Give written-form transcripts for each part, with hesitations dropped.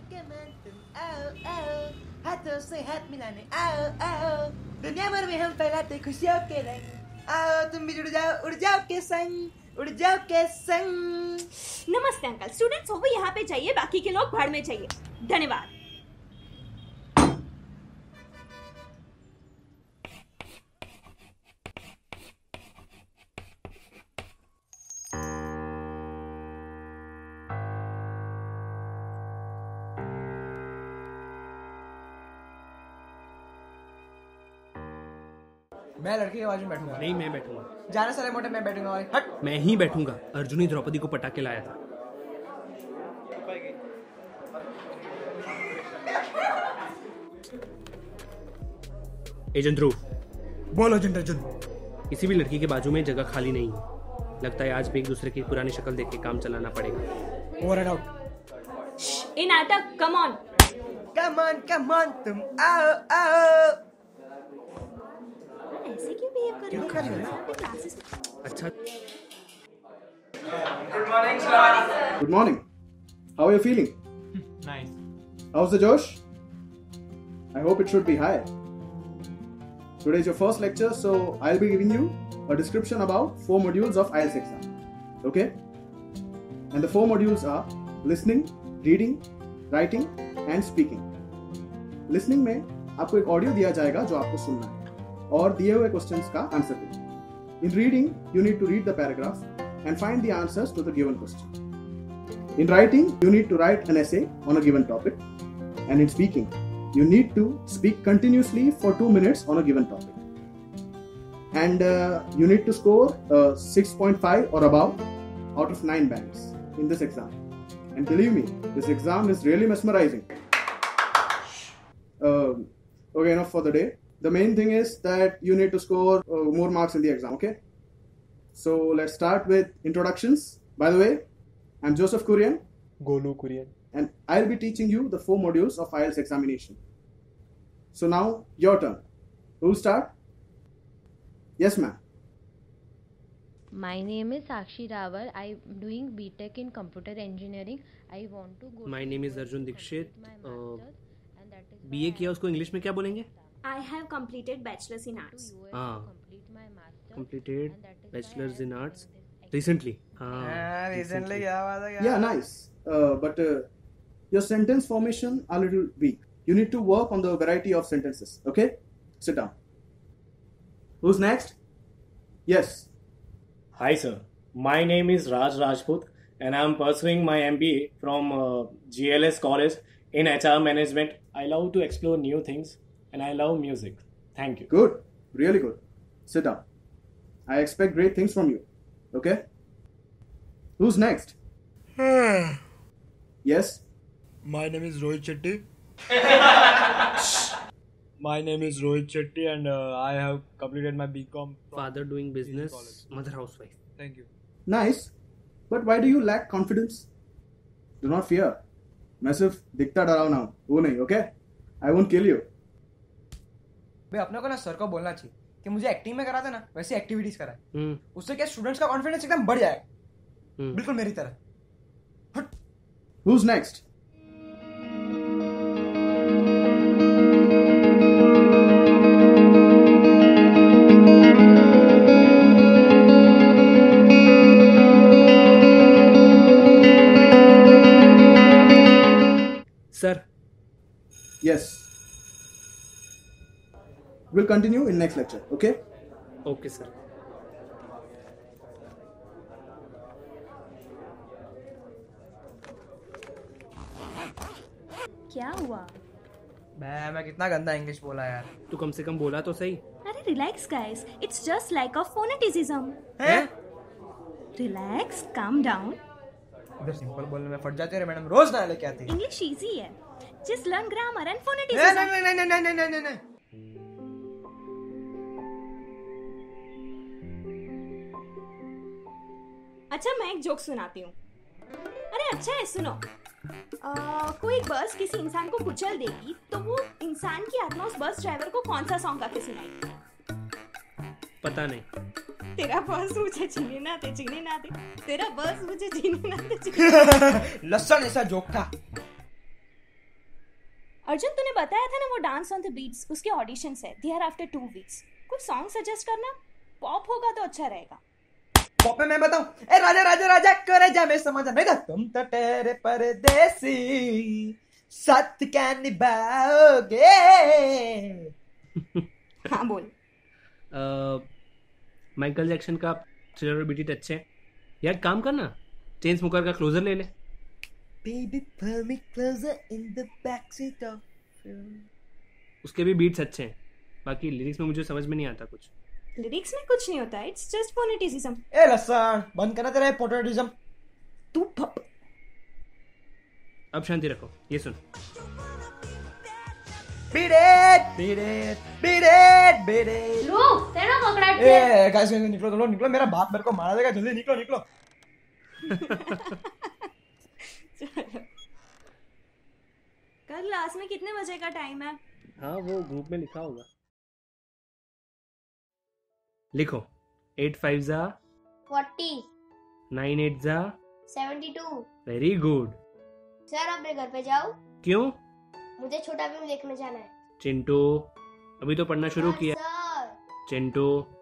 कमान तुम आओ आओ, हाथों से हाथ मिलाने आओ आओ, दुनिया भर में हम फैलाते खुशियों के रंग, आओ तुम भी जुड़ जाओ उड़ जाओ के संग, उड़ जाओ के संग। नमस्ते अंकल, स्टूडेंट्स हो वो यहाँ पे चाहिए, बाकी के लोग भाड़ में चाहिए। धन्यवाद। मैं लड़के के बाजू में बैठूंगा। नहीं, मैं बैठूंगा। जाना साले मोटे, मैं बैठूंगा भाई। हट। मैं ही बैठूंगा। अर्जुन ही द्रौपदी को पटा के लाया था। एजेंट ध्रुव। बोलो एजेंट अर्जुन। किसी भी लड़की के बाजू में जगह खाली नहीं है। लगता है आज भी एक दूसरे की पुरानी शक्ल देख के काम चलाना पड़ेगा। Over and out. इन नाटक, कम ऑन। कम ऑन तुम आओ आओ। ऐसे क्यों बिहेव कर रहे हो? क्लासेस। अच्छा। Good morning, Sharad. Good morning. How are you feeling? Nice. How's the Josh? I hope it should be high. Today is your first lecture, so I'll be giving you a description about 4 modules of IELTS exam. Okay? And the 4 modules are listening, reading, writing and speaking. Listening में आपको एक audio दिया जाएगा जो आपको सुनना है और दिए हुए क्वेश्चंस का आंसर देना। In reading, you need to read the paragraph and find the answers to the given question. In writing, you need to write an essay on a given topic. And in speaking, you need to speak continuously for 2 minutes on a given topic. And you need to score 6.5 or above out of 9 bands in this exam. And believe me, this exam is really mesmerizing. Okay, enough for the day. The main thing is that you need to score more marks in the exam, okay? So let's start with introductions. By the way, I'm Joseph Kurian. Golu Kurian. And I'll be teaching you the 4 modules of IELTS examination. So now, your turn. Who'll start? Yes, ma'am. My name is Sakshi Rawal. I'm doing BTech in computer engineering. I want to go. My name is Arjun Dikshit. BA किया उसको English में क्या बोलेंगे? I have completed bachelor's in arts. Completed bachelor's in arts recently. Recently क्या बात है? Yeah, nice. But your sentence formation are a little weak. You need to work on the variety of sentences. Okay? Sit down. Who's next? Yes. Hi sir, my name is Raj Rajput and I am pursuing my MBA from GLS College in HR Management. I love to explore new things and I love music. Thank you. Good. Really good. Sit down. I expect great things from you. Okay? Who's next? Yes? My name is Rohit Shetty. My name is Rohit Shetty and I have completed my BCom. Father doing business, mother housewife. Thank you. Nice. But why do you lack confidence? Do not fear. मैं सिर्फ दिखता डरावना हूँ, वो नहीं, okay? I won't kill you. भाई अपने को ना सर को बोलना चाहिए कि मुझे एक्टिंग में कराते ना वैसे एक्टिविटीज कराए। उससे क्या स्टूडेंट्स का कॉन्फिडेंस एकदम बढ़ जाएगा। बिल्कुल मेरी तरह। हट। Who's next? Sir. Yes. We'll continue in next lecture, okay? Okay, sir. क्या हुआ? मैं कितना गंदा इंग्लिश बोला यार। तू कम से कम बोला तो सही। अरे relax guys, it's just like a phoneticism. हैं? Relax, calm down. इधर सिंपल बोलने में फट जाते रे मैडम, रोज ना लेके आती है। इंग्लिश इजी है, जस्ट लर्न ग्रामर एंड नहीं फोनेटिसिज्म। नहीं नहीं नहीं नहीं नहीं नहीं नहीं। अच्छा मैं एक जोक सुनाती हूँ। अरे अच्छा है, सुनो। कोई बस किसी इंसान को कुचल देगी तो वो इंसान की आत्मा उस बस ड्राइवर को कौन सा सॉन्ग गा के सुनाएगी? पता नहीं। तेरा बस मुझे जीने ना दे, जीने ना दे, तेरा बस मुझे जीने ना दे, जीने। लसन ऐसा जोक था। अर्जुन तूने बताया था ना वो डांस ऑन द बीट्स उसके ऑडिशंस है, दे आर आफ्टर 2 weeks। कोई सॉन्ग सजेस्ट करना, पॉप होगा तो अच्छा रहेगा। पॉप में मैं बताऊं, ए राजा राजा राजा करे जा मैं समझ नहीं, तुम तो तेरे परदेसी साथ क्या निभाओगे। हाँ बोल। माइकल जैक्सन का थ्रिलर बीट अच्छे हैं यार, काम करना चेन स्मोकर का क्लोजर ले ले। Baby pull me closer in the backseat of you। उसके भी बीट्स अच्छे हैं, बाकी लिरिक्स में मुझे समझ में नहीं आता कुछ। लिरिक्स में कुछ नहीं होता, इट्स जस्ट फोनेटिसिज्म। ए लसन बंद करना तेरा पोटेटिज्म। तू फप। अब शांति रखो, ये सुन। Beat it, beat it, beat it, beat it। ध्रुव तेरा ककड़ाट ए गाइस निकलो तुम लोग निकलो, मेरा बाप मेरे को मारा देगा, जल्दी निकलो निकलो। कल क्लास में कितने बजे का टाइम है? हाँ वो ग्रुप में लिखा होगा। लिखो 8 5 जा 40 9 8 जा 72। Very good. सर आप मेरे घर पे जाओ, क्यों? मुझे छोटा भीम देखने जाना है। चिंटू अभी तो पढ़ना शुरू किया। सर चिंटू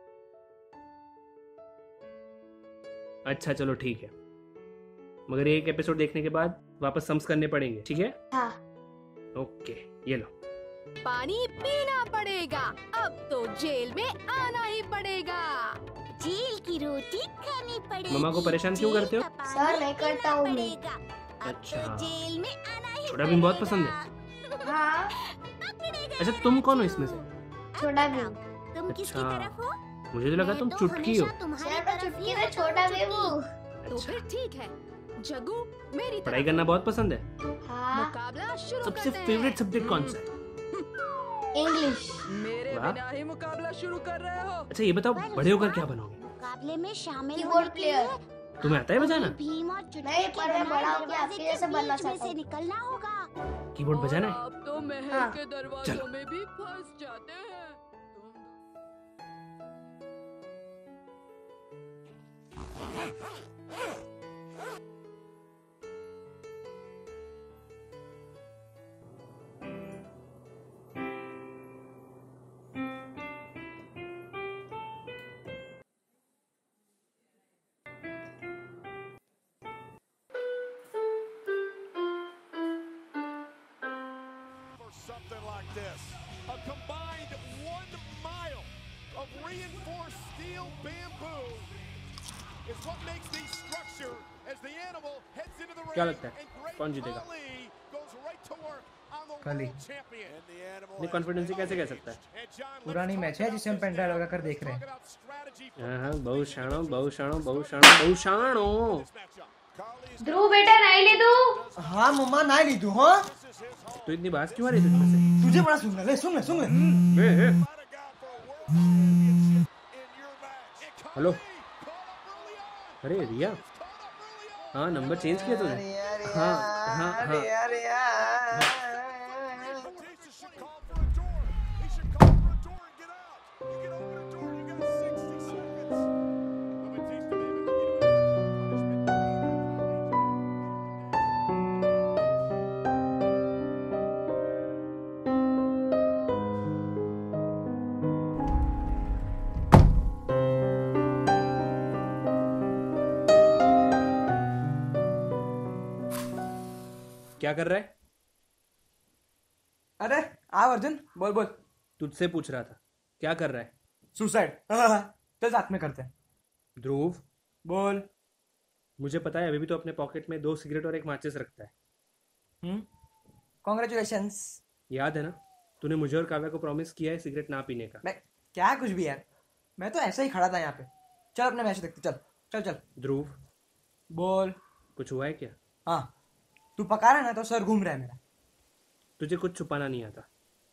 अच्छा चलो ठीक है, मगर एक एपिसोड देखने के बाद वापस सम्स करने पड़ेंगे, ठीक है? हाँ। ओके ये लो। पानी पीना पड़ेगा, अब तो जेल में आना ही पड़ेगा। जेल की रोटी खानी पड़ेगी। मम्मा को परेशान क्यों करते हो? सर नहीं करता हूँ मैं। अच्छा जेल में आना ही छोटा भीम बहुत पसंद है। हाँ अच्छा तुम कौन हो इसमें से? छोटा भीम। तुम किसकी अच्छा। तरफ हो? मुझे तो लगा तुम चुटकी हो। सर मैं चुटकी में छोटा भीम हूँ। तो अच्छा फिर ठीक है, जग्गू मेरी पढ़ाई तरफ। करना बहुत पसंद है। हाँ मुकाबला शुरू सबसे करते हैं। फेवरेट सब्जेक्ट कौन सा है? इंग्लिश। मेरे वाह। बिना ही मुकाबला शुरू कर रहे हो। अच्छा ये बताओ बड़े होकर क्या बनोगे? मुकाबले में शामिल कीबोर्ड होने के लिए प्लेयर। तुम्हें आता है बजाना? भीम और चुटकी नहीं, के पर मैं बनाए बड़ा होके दरवाजे आपके के जैसे बनना बीच में चाहता से हूँ। निकलना होगा। कीबोर्ड बजाना है? आप तो महल हाँ। के दरवाजों चलो। में भी फंस जाते हैं। Something like this. A combined 1 mile of reinforced steel bamboo is what makes the structure as the animal heads into the ring. क्या लगता है and Great कौन जीतेगा? Ali goes right to work on the कली। world champion. And the animal इतनी has confidence कैसे कह सकता है? and John पुरानी let's मैच talk है जिसे हम about pen this drive now. लगाकर देख रहे Talk हैं। about strategy for हाँ बहु शाणो बहु शाणो बहु शाणो बहु शाणो। this matchup. Carly's ध्रुव बेटा नहीं ले दो। हाँ मम्मा ना ली तू। हाँ तो इतनी बात क्यों आ रही तुझमें से? तुझे बड़ा सुन ले सुन ले सुन ले। ए, ए, not a guy for a world championship in your match. And Carly hello caught up early on. अरे Riya Caught up early on. हाँ नंबर चेंज किया तूने? हाँ हाँ हाँ Batista should call for a door. He should call for a door and get out. You can open a door, you got 60 seconds. But Batista may be looking to inflict क्या कर रहा है? अरे आओ अर्जुन बोल बोल। तुझसे पूछ रहा था क्या कर रहा है? सुसाइड। चल साथ में करते हैं। ध्रुव बोल। मुझे पता है अभी भी तो अपने पॉकेट में 2 सिगरेट और एक माचिस रखता है। कॉन्ग्रेचुलेशंस। याद है ना तूने मुझे और काव्या को प्रॉमिस किया है सिगरेट ना पीने का। मैं क्या कुछ भी यार, मैं तो ऐसे ही खड़ा था यहाँ पे। चल अपने मैच देखते, चल चल चल। ध्रुव बोल। कुछ हुआ है क्या? हाँ तू पका रहा है ना तो सर घूम रहा है मेरा। तुझे कुछ छुपाना नहीं आता।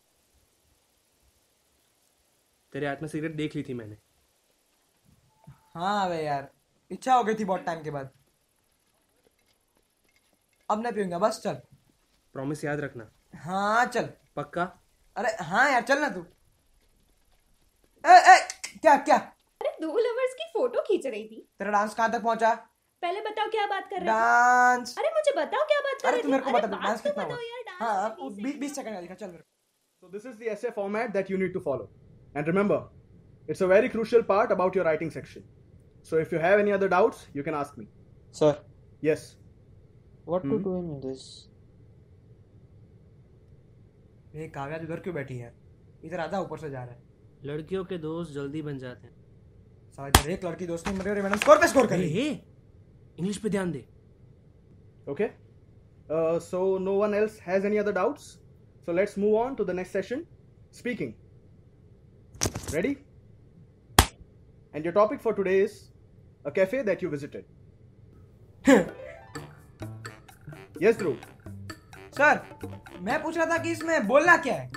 तेरे हाथ में सिगरेट देख ली थी मैंने। हाँ भाई यार इच्छा हो गई थी बहुत टाइम के बाद। अब नहीं पीऊंगा बस। चल प्रॉमिस याद रखना। हाँ चल पक्का? अरे हाँ यार चल ना तू। ए क्या क्या? अरे 2 लवर्स की फोटो खींच रही थी। तेरा डांस कहाँ तक पहुंचा? पहले बताओ क्या बात कर रहे थे? डांस। अरे मुझे बताओ क्या बात कर अरे रहे तू थे? मेरे को अरे बता, बात डांस तो कितना बताओ हुआ? यार। हाँ 20 सेकंड का लिखा चल मेरे So this is the essay format that you need to follow. And remember, it's a very crucial part about your writing section. So if you have any other doubts, you can ask me. Sir. Yes. What to do in this? ये काव्या उधर क्यों बैठी है? इधर आधा ऊपर से जा रहा है. लड़कियों के दोस्त जल्दी बन जाते हैं. साला इधर एक लड़की दोस्त नहीं मर रही मैडम स्कोर पे स्कोर कर रही है. इंग्लिश पे ध्यान दे. Okay. So no one else has any other doubts. So let's move on to the next session. Speaking. Ready? And your topic for today is a cafe that you visited. Yes, Dhruv. Sir मैं पूछ रहा था कि इसमें बोलना क्या है?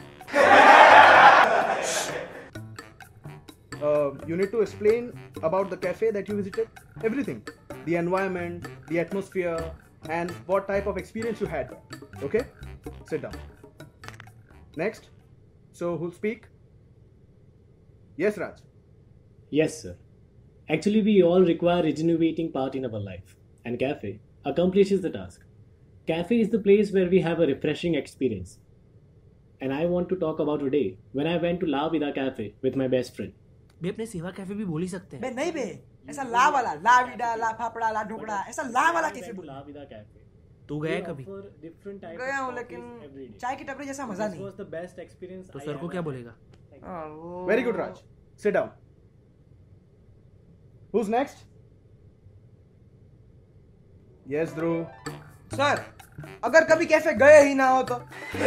You need to explain about the cafe that you visited. Everything. The environment, the atmosphere, and what type of experience you had there. Okay? Sit down. Next. So who'll speak? Yes, Raj. Yes, sir. Actually, we all require rejuvenating part in our life, and cafe accomplishes the task. Cafe is the place where we have a refreshing experience. And I want to talk about a day when I went to La Vida Cafe with my best friend. बे अपने सेवा cafe भी बोल ही सकते हैं. बे नहीं बे ऐसा ला वाला ला विडा ला फाफड़ा ला ढोकड़ा ऐसा ला वाला कैसे बोल. La Vida Cafe. तू गया है कभी? गया हूँ लेकिन चाय की टपरी जैसा मजा नहीं. This was the best experience. तो सर को क्या बोलेगा? Very good, Raj. Sit down. Who's next? Yes, Dhruv. Sir अगर कभी कैफे गए ही ना हो तो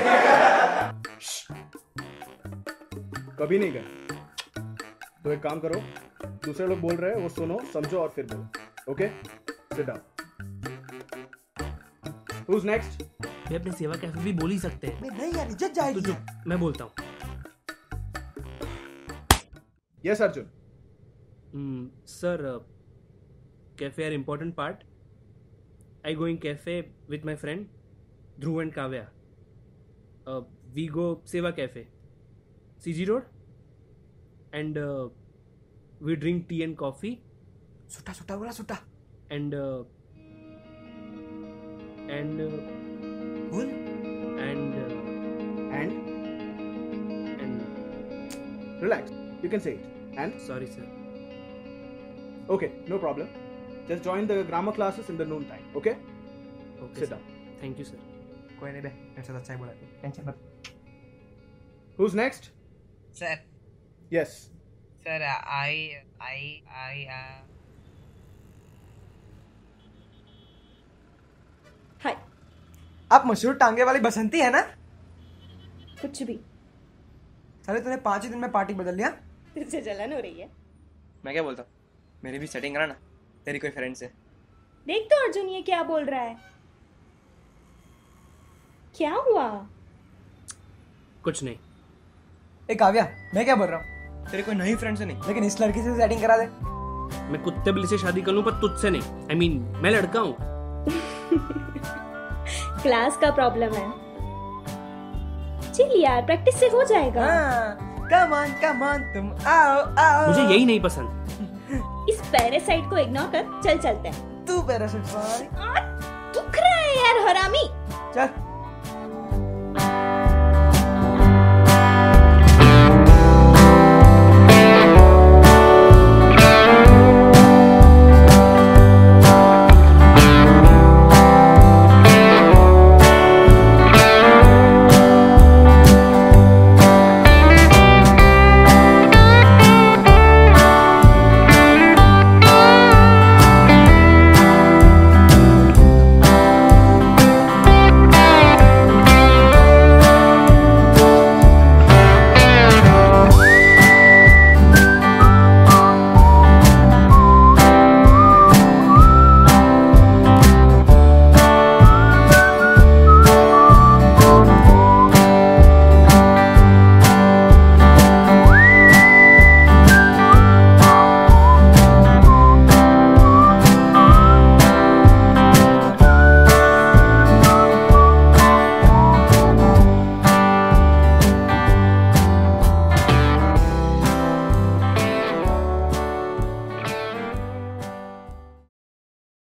कभी नहीं गए तो एक काम करो दूसरे लोग बोल रहे हैं वो सुनो समझो और फिर बोलो. Okay sit down. Who's next? बे अपने सेवा कैफे भी बोल ही सकते हैं. बे नहीं यार इज्जत जाएगी. तो चुप मैं बोलता हूँ. Yes, Arjun. Sir, cafe are important part. I go in cafe with my friend Dhruv and Kavya. We go Seva Cafe, CG Road, and we drink tea and coffee. सुट्टा सुट्टा बोला सुट्टा. And बोल. And relax. You can say it. And sorry, sir. Okay, no problem. Just join the grammar classes in the noon time. Okay? Okay. Sit sir. down. Thank you, sir. कोई नहीं बे मेरे साथ अच्छा ही बोला. Tension मत. Who's next? Sir. Yes. Sir, हाय. आप मशहूर टांगे वाली बसंती है ना? कुछ भी. साले तूने 5 ही दिन में पार्टी बदल लिया. तुझसे जलन हो रही है. मैं क्या बोलता हूँ मेरी भी सेटिंग करा ना तेरी कोई फ्रेंड से. देख तो अर्जुन ये क्या बोल रहा है. क्या हुआ? कुछ नहीं. ए काव्या मैं क्या बोल रहा हूँ तेरी कोई नई फ्रेंड से नहीं लेकिन इस लड़की से सेटिंग करा दे. मैं कुत्ते बिल्ली से शादी कर लूं पर तुझसे नहीं. I mean, मैं लड़का हूँ. क्लास का प्रॉब्लम है. चल यार प्रैक्टिस से हो जाएगा. कम ऑन तुम आओ. मुझे यही नहीं पसंद. इस पैरासाइट को इग्नोर कर चल चलते हैं. तू पैरासाइट भाई दुख रहा है यार हरामी. चल